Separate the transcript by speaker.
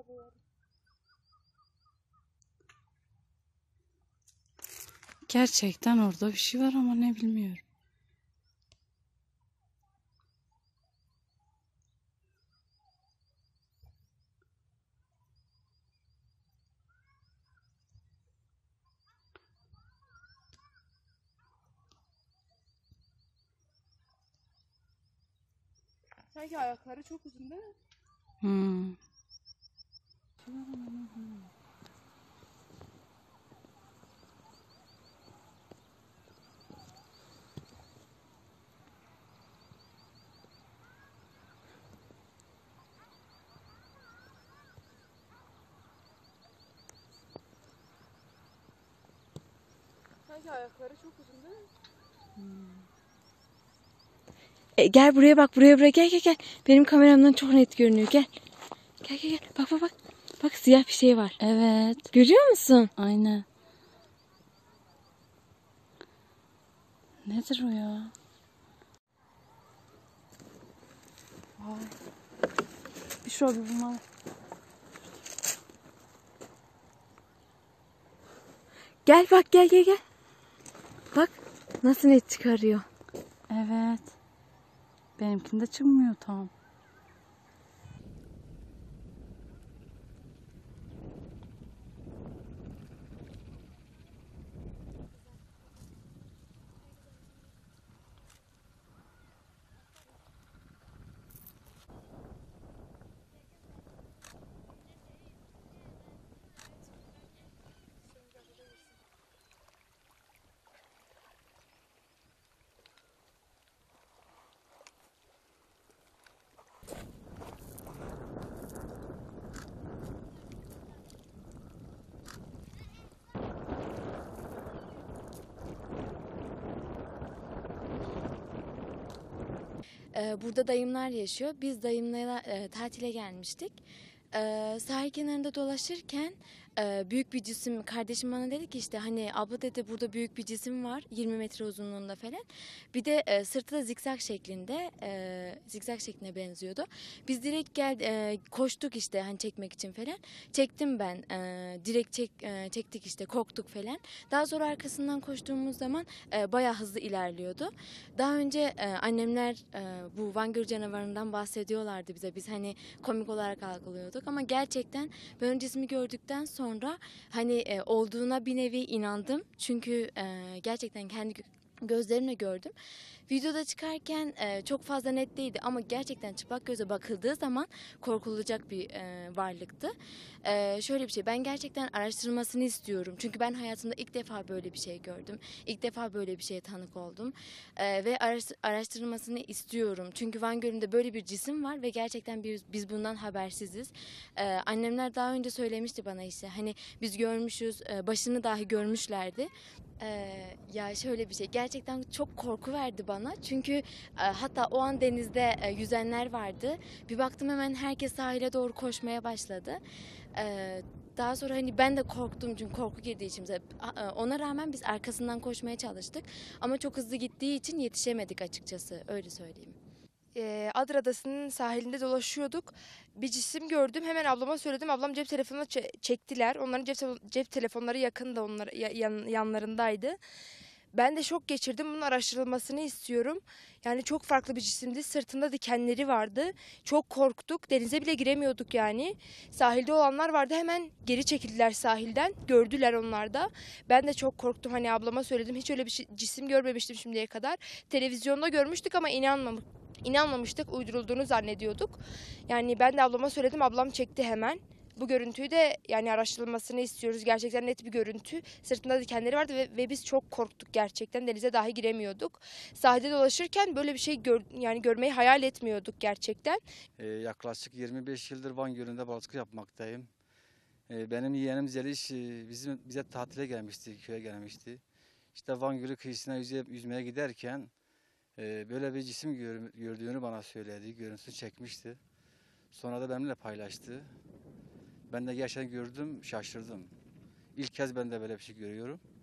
Speaker 1: Gerçekten orada bir şey var ama ne bilmiyorum.
Speaker 2: Sanki ayakları çok uzun değil mi?
Speaker 1: Hmm.
Speaker 2: Sanki ayakları çok uzun değil mi?
Speaker 3: Gel buraya bak, buraya gel. Benim kameramdan çok net görünüyor, gel. Gel. Bak. Bak siyah bir şey var.
Speaker 1: Evet.
Speaker 3: Görüyor musun?
Speaker 1: Aynen. Nedir o ya? Vay. Bir şey oldu bunlar.
Speaker 3: Gel bak, gel. Bak nasıl net çıkarıyor.
Speaker 1: Evet. Benimkinde çıkmıyor tam.
Speaker 4: Burada dayımlar yaşıyor. Biz dayımlara tatile gelmiştik. Sahil kenarında dolaşırken büyük bir cisim, kardeşim bana dedi ki işte hani abla dedi burada büyük bir cisim var 20 metre uzunluğunda falan. Bir de sırtı da zikzak şekline benziyordu. Biz direkt koştuk işte hani çekmek için falan. Çektim ben çektik işte korktuk falan. Daha sonra arkasından koştuğumuz zaman bayağı hızlı ilerliyordu. Daha önce annemler bu Van Gölü canavarından bahsediyorlardı bize. Biz hani komik olarak algılıyorduk ama gerçekten ben o cismi gördükten sonra hani olduğuna bir nevi inandım. Çünkü gerçekten kendi gözlerimle gördüm. Videoda çıkarken çok fazla net değildi ama gerçekten çıplak göze bakıldığı zaman korkulacak bir varlıktı. Şöyle bir şey, ben gerçekten araştırılmasını istiyorum. Çünkü ben hayatımda ilk defa böyle bir şey gördüm. İlk defa böyle bir şeye tanık oldum. Ve araştırılmasını istiyorum. Çünkü Van Gölü'nde böyle bir cisim var ve gerçekten biz bundan habersiziz. Annemler daha önce söylemişti bana işte hani biz görmüşüz, başını dahi görmüşlerdi. Ya şöyle bir şey gerçekten çok korku verdi bana çünkü hatta o an denizde yüzenler vardı. Bir baktım hemen herkes sahile doğru koşmaya başladı. Daha sonra hani ben de korktum çünkü korku girdi içimize. Ona rağmen biz arkasından koşmaya çalıştık ama çok hızlı gittiği için yetişemedik açıkçası, öyle söyleyeyim.
Speaker 2: Adra Adası'nın sahilinde dolaşıyorduk. Bir cisim gördüm. Hemen ablama söyledim. Ablam cep telefonuna çektiler. Onların cep telefonları yakında, yanlarındaydı. Ben de şok geçirdim. Bunun araştırılmasını istiyorum. Yani çok farklı bir cisimdi. Sırtında dikenleri vardı. Çok korktuk. Denize bile giremiyorduk yani. Sahilde olanlar vardı. Hemen geri çekildiler sahilden. Gördüler onlar da. Ben de çok korktum. Hani ablama söyledim. Hiç öyle bir cisim görmemiştim şimdiye kadar. Televizyonda görmüştük ama inanmamıştık, uydurulduğunu zannediyorduk. Yani ben de ablama söyledim, ablam çekti hemen. Bu görüntüyü de yani araştırılmasını istiyoruz. Gerçekten net bir görüntü. Sırtında dikenleri vardı ve biz çok korktuk gerçekten. Denize dahi giremiyorduk. Sahilde dolaşırken böyle bir şey görmeyi hayal etmiyorduk gerçekten.
Speaker 5: Yaklaşık 25 yıldır Van Gölü'nde balıkçılık yapmaktayım. Benim yeğenim Zeliş bize tatile gelmişti, köye gelmişti. İşte Van Gölü kıyısına yüzmeye giderken böyle bir cisim gördüğünü bana söyledi, görüntüsü çekmişti. Sonra da benimle paylaştı. Ben de gerçekten gördüm, şaşırdım. İlk kez ben de böyle bir şey görüyorum.